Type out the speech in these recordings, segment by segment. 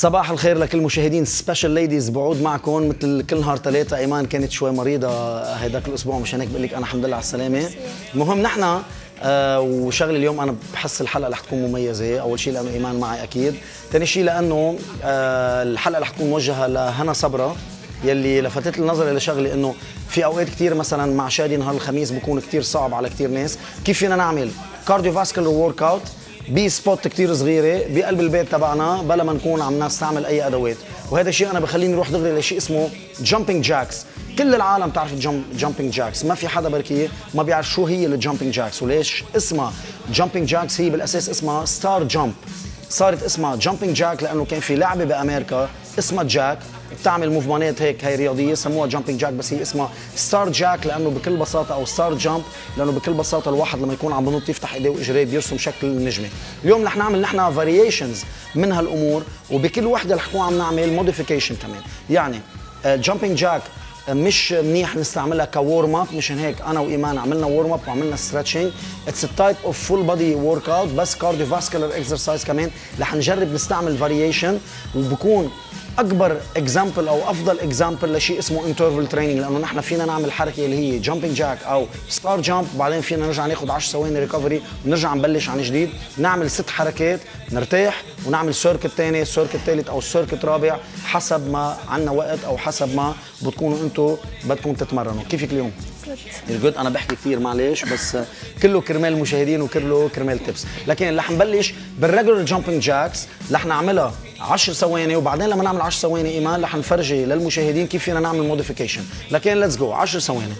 صباح الخير لكل المشاهدين. سبيشال ليديز بعود معكم مثل كل نهار ثلاثة. ايمان كانت شوي مريضة هيداك الاسبوع، مشان هيك بقول لك انا الحمد لله على السلامة. المهم نحن وشغل اليوم انا بحس الحلقة رح تكون مميزة. اول شيء لانه ايمان معي اكيد، ثاني شيء لانه الحلقة رح تكون موجهة لهنا صبرا يلي لفتت لي نظري لشغله انه في اوقات كثير مثلا مع شادي نهار الخميس بكون كثير صعب على كثير ناس. كيف فينا نعمل كارديو فاسكولار ورك اوت بسبوت كثير صغيره بقلب البيت تبعنا بلا ما نكون عم نستعمل اي ادوات؟ وهذا الشيء انا بخليني اروح دغري لشيء اسمه جامبينج جاكس. كل العالم تعرف جامبينج جاكس، ما في حدا بركي ما بيعرف شو هي الجامبينج جاكس وليش اسمها جامبينج جاكس. هي بالاساس اسمها ستار جامب، صارت اسمها جامبينج جاك لانه كان في لعبه بامريكا اسمها جاك بتعمل موفمنت هيك، هي رياضيه سموها جامبينج جاك، بس هي اسمها ستار جاك لانه بكل بساطه، او ستار جامب لانه بكل بساطه الواحد لما يكون عم بنط يفتح ايديه واجريه بيرسم شكل النجمه. اليوم رح نعمل نحن فاريشنز من هالامور، وبكل وحده رح نكون عم نعمل موديفيكيشن كمان. يعني جامبينج جاك مش منيح نستعملها كورم اب، مشان هيك انا وايمان عملنا ورم اب وعملنا ستريتشنج. اتس تايب اوف فول بودي ورك اوت بس كارديو فاسكولار اكسرسايز كمان. رح نجرب نستعمل فاريشن، وبكون اكبر اكزامبل او افضل اكزامبل لشيء اسمه انترفال تريننج، لانه نحن فينا نعمل حركه اللي هي جامبينج جاك او ستار جامب، وبعدين فينا نرجع ناخذ 10 ثواني ريكفري ونرجع نبلش عن جديد، نعمل 6 حركات نرتاح ونعمل سيركت ثاني، سيركت ثالث او سيركت رابع حسب ما عندنا وقت او حسب ما بتكونوا انتم بدكم تتمرنوا. كيفك اليوم؟ جود. انا بحكي كثير معلش، بس كله كرمال المشاهدين وكله كرمال تيبس. لكن رح نبلش بالريجولر جامبينج جاكس، رح نعملها 10 ثواني، وبعدين لما نعمل 10 ثواني ايمان رح نفرجي للمشاهدين كيف فينا نعمل موديفيكيشن. لكن ليتس جو 10 ثواني.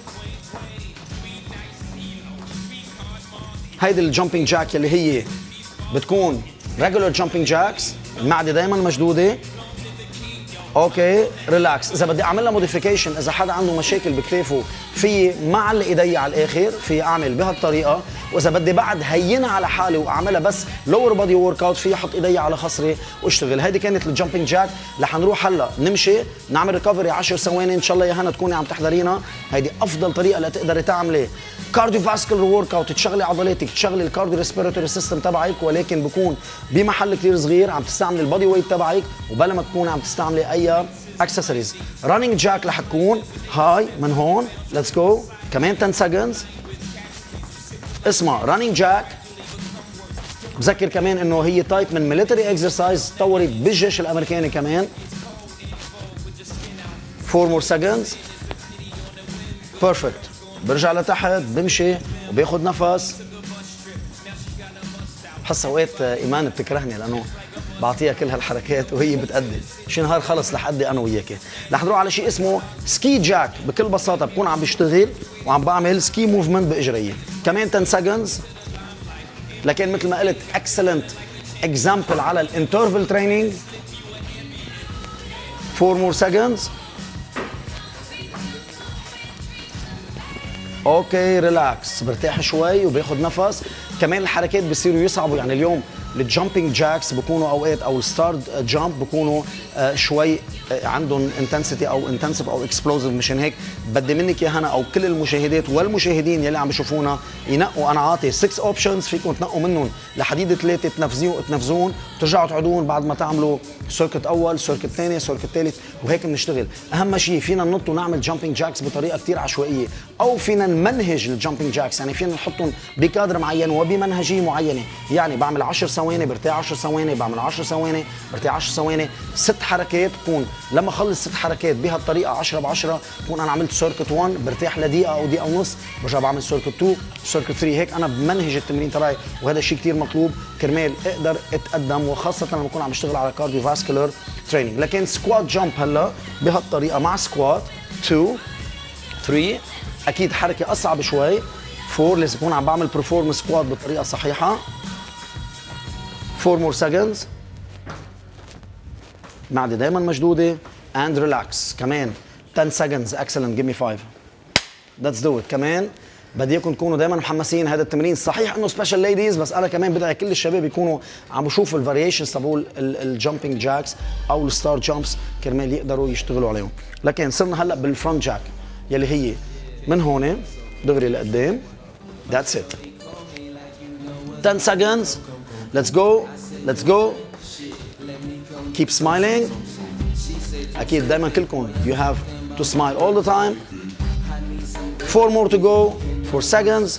هيدي الجامبينج جاك اللي هي بتكون ريجولر جامبينج جاكس، المعده دائما مشدوده. اوكي ريلاكس. اذا بدي اعمل لها موديفيكيشن، اذا حدا عنده مشاكل بكتافه في ما علق ايدي على الاخر في اعمل بهالطريقه، واذا بدي بعد هينها على حالي واعملها بس لور بودي ورك اوت في احط ايدي على خصري واشتغل. هيدي كانت الجامبينج جاك. رح نروح هلا نمشي نعمل ريكفري 10 ثواني ان شاء الله يا هنا تكوني عم تحضرينا. هيدي افضل طريقه لتقدري تعملي كارديو فاسكولار ورك اوت، تشغلي عضلاتك، تشغلي الكارديو ريسبيراتوري سيستم تبعك، ولكن بكون بمحل كثير صغير عم تستعملي البودي ويت تبعك وبلا ما تكوني عم تستعملي اي اكسسوارز. رانينج جاك رح تكون هاي من هون. ليتس جو كمان 10 سكندز. اسمها رانينج جاك. بذكر كمان انه هي تايب من ميليتري اكسرسايز تطورت بالجيش الامريكاني كمان. 4 مور سكندز. بيرفكت. برجع لتحت بمشي وباخذ نفس. بحس اوقات ايمان بتكرهني لانه بعطيها كل هالحركات وهي بتأدي. شي نهار خلص رح أدي انا وياكي. رح نروح على شيء اسمه سكي جاك. بكل بساطه بكون عم بشتغل وعم بعمل سكي موفمنت باجري. كمان 10 سكندز. لكن مثل ما قلت اكسلنت اكزامبل على الانترفال تريننج. 4 مور سكندز. اوكي ريلاكس. برتاح شوي وباخذ نفس. كمان الحركات بصيروا يصعبوا. يعني اليوم الجامبينج جاكس بكونوا اوقات او الستارد جامب بكونوا شوي عندهم انتنسيتي او انتنسيف او اكسبلوزيف، مشان هيك بدي منك يا هنا او كل المشاهدات والمشاهدين يلي عم بشوفونا ينقوا. انا عاطي 6 اوبشنز فيكم تنقوا منهم لحديد 3 تنفذون وترجعوا تعودون بعد ما تعملوا سيركت اول، سيركت ثاني، سيركت ثالث، وهيك بنشتغل. اهم شيء فينا ننط ونعمل جامبينج جاكس بطريقه كثير عشوائيه، او فينا نمنهج الجامبينج جاكس، يعني فينا نحطهم بكادر معين وبمنهجيه معينه. يعني بعمل 10 ثواني برتاح 10 ثواني، بعمل 10 ثواني برتاح 10 ثواني، 6 حركات. بكون لما اخلص 6 حركات بهالطريقه 10 ب10 بكون انا عملت سيركت 1 برتاح لدقيقه او دقيقه ونص، برجع بعمل سيركت 2 سيركت 3. هيك انا بمنهج التمرين تبعي، وهذا الشيء كثير مطلوب كرمال اقدر اتقدم، وخاصه لما بكون عم بشتغل على كارديو فاسكولار تريننج. لكن سكوات جامب هلا بهالطريقه مع سكوات 2 3 اكيد حركه اصعب شوي. 4 لازم اكون عم بعمل برفورم سكوات بالطريقه الصحيحه. 4 مور سكندز. معدة دائما مشدودة and relax. كمان 10 seconds. excellent. give me 5. let's do it. كمان بدي اياكم تكونوا دائما محمسين. هذا التمرين صحيح انه سبيشال ليديز، بس انا كمان بدي كل الشباب يكونوا عم بشوفوا الفاريشنز تبعول الجامبينج جاكس او الستار جامبس كرمال يقدروا يشتغلوا عليهم. لكن صرنا هلا بالفرونت جاك يلي هي من هون دغري لقدام. that's it. 10 seconds. let's go. let's go. keep smiling. أكيد دايما كلكم you have to smile all the time. 4 more to go. 4 seconds.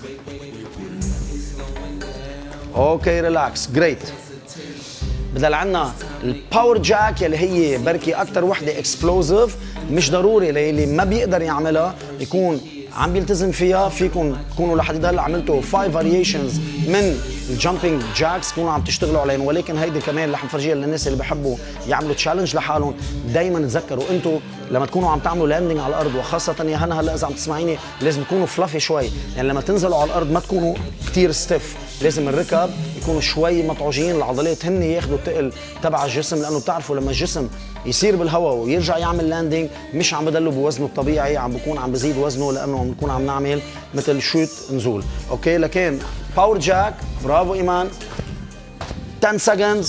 Okay, relax. Great. بدل عنا الباور جاك يلي هي بركي أكتر وحدة اكسبلوزيف، مش ضروري للي ما بيقدر يعملها يكون عم بيلتزم فيها. فيكم تكونوا لحد هلا عملتوا 5 فاريشنز من الجامبينج جاكس تكونوا عم تشتغلوا عليهم، ولكن هيدي كمان رح نفرجيها للناس اللي بحبوا يعملوا تشالنج لحالهم. دائما تذكروا انتم لما تكونوا عم تعملوا لاندنج على الارض، وخاصه يا هنا هلا اذا عم تسمعيني لازم تكونوا فلافي شوي، يعني لما تنزلوا على الارض ما تكونوا كثير ستيف، لازم الركب يكونوا شوي مطعوجين، العضلات هن ياخذوا الثقل تبع الجسم، لانه بتعرفوا لما الجسم يصير بالهواء ويرجع يعمل لاندنج مش عم بدلوا بوزنه الطبيعي، عم بكون عم بزيد وزنه لانه عم نكون عم نعمل مثل شوت نزول. اوكي لكن باور جاك. برافو ايمان. 10 seconds.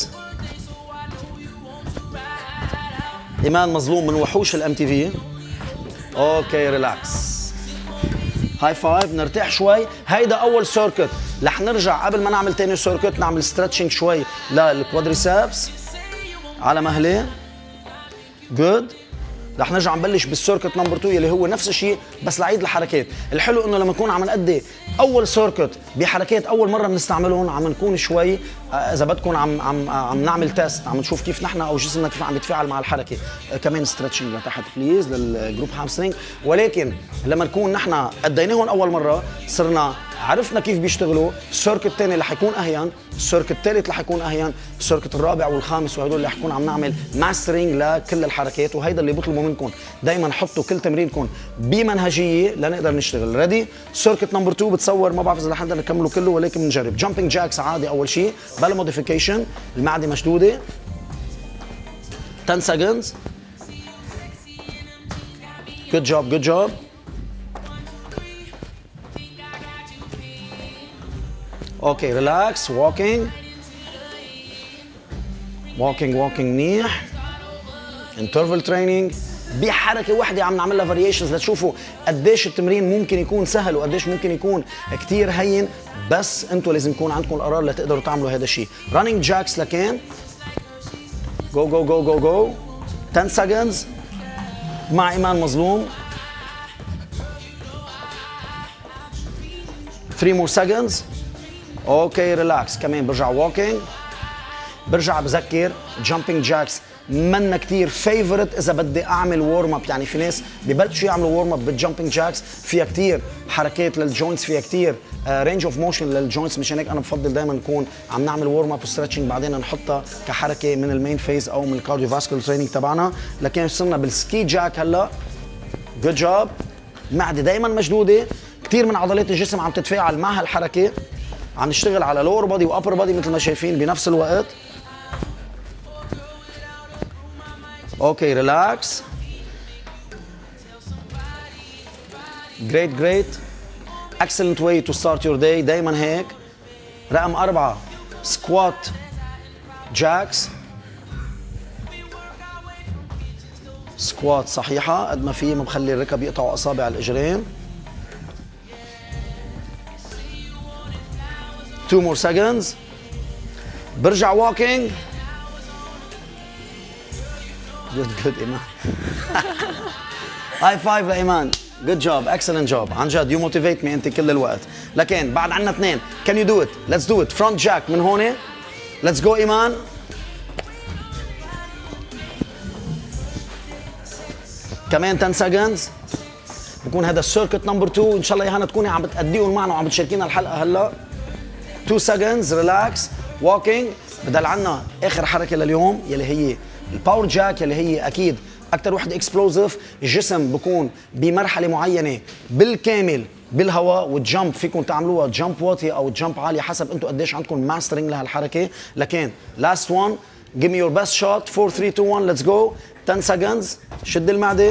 ايمان مظلوم من وحوش الام تي في. اوكي ريلاكس. هاي فايف. نرتاح شوي. هيدا اول سيركت، رح نرجع قبل ما نعمل ثاني سيركت نعمل ستريتشنج شوي للكوادريسبس على مهله. جود. رح نرجع نبلش بالسيركت نمبر 2 يلي هو نفس الشيء بس لعيد الحركات. الحلو انه لما نكون عم نأدي اول سيركت بحركات اول مره بنستعملهم عم نكون شوي اذا بدكم عم نعمل تيست، عم نشوف كيف نحن او جسمنا كيف عم يتفاعل مع الحركه. كمان ستريتشنج لتحت بليز للجروب هامسترينج. ولكن لما نكون نحن اديناهم اول مره صرنا عرفنا كيف بيشتغلوا، السيركت الثاني رح يكون اهين، السيركت الثالث رح يكون اهين، السيركت الرابع والخامس وهدول اللي رح نكون عم نعمل ماسترينج لكل الحركات. وهيدا اللي بطلبه منكم دائما، حطوا كل تمرينكم بمنهجيه لنقدر نشتغل. ريدي؟ سيركت نمبر 2 بتصور، ما بعرف اذا رح نقدر نكمله كله ولكن بنجرب. جامبينج جاكس عادي اول شيء بلا موديفيكيشن، المعده مشدوده. 10 seconds. good job good job. اوكي ريلاكس. walking منيح. interval training بحركه واحده عم نعمل لها فاريشنز لتشوفوا قديش التمرين ممكن يكون سهل وقديش ممكن يكون كثير هين، بس انتم لازم يكون عندكم القرار لتقدروا تعملوا هذا الشيء. running jacks لكان go go go go go. 10 seconds مع ايمان مظلوم. 3 more seconds. اوكي ريلاكس. كمان برجع walking. برجع بذكر جامبينج جاكس منا كثير فيفورت اذا بدي اعمل وورم اب، يعني في ناس ببلشوا يعملوا وورم اب بالجامبينج جاكس، فيها كثير حركات للجوينتس، فيها كثير رينج اوف موشن للجوينتس، مشان هيك انا بفضل دائما نكون عم نعمل وورم اب وستريتشنج بعدين نحطها كحركه من المين فيز او من الكارديو فاسكولار تريننج تبعنا. لكن صرنا بالسكي جاك هلا. جود جوب. المعده دائما مشدوده، كثير من عضلات الجسم عم تتفاعل مع هالحركه، عم نشتغل على لور بادي وابر بادي مثل ما شايفين بنفس الوقت. اوكي ريلاكس. great excellent way to start your day. دايما هيك. رقم 4 سكوات جاكس. سكوات صحيحه قد ما في، ما بخلي الركب يقطعوا اصابع الاجرين. 2 more seconds. برجع walking. good ايمان. هاي فايف لايمان. good job excellent job. عن جد you motivate me انت كل الوقت. لكن بعد عنا 2. can you do it? let's do it. front jack من هون. let's go ايمان. كمان 10 seconds. بكون هذا السيركت نمبر 2. ان شاء الله يا هنا تكوني عم بتأديهم معنا وعم بتشاركينا الحلقه هلا. 2 seconds ريلاكس. walking. بدل عنا اخر حركه لليوم يلي هي الباور جاك، يلي هي اكيد اكثر وحده اكسبلوزيف. الجسم بكون بمرحله معينه بالكامل بالهواء، والجامب فيكم تعملوها جامب واطي او جامب عالي حسب انتم قديش عندكم ماسترنج لهالحركه. لكن لاست 1 give me your best shot. 4 3 2 1 let's go. 10 seconds. شد المعده.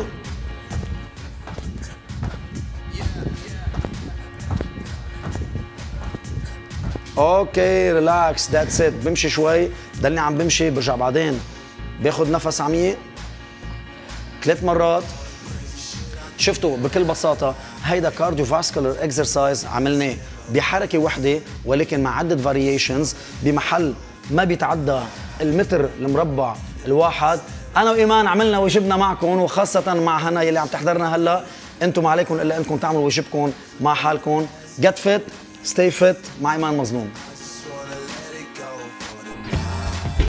اوكي ريلاكس. ذاتس ات. بمشي شوي، ضلني عم بمشي، برجع بعدين باخذ نفس عميق 3 مرات. شفتوا بكل بساطه هيدا كارديو فاسكولار اكسرسايز عملناه بحركه وحده ولكن مع عده فاريشنز بمحل ما بيتعدى المتر المربع الواحد. انا وايمان عملنا واجبنا معكم، وخاصه مع هنا يلي عم تحضرنا هلا. انتم ما عليكم الا انكم تعملوا واجبكم مع حالكم. جت فت ستي فت مع ايمان مظلوم.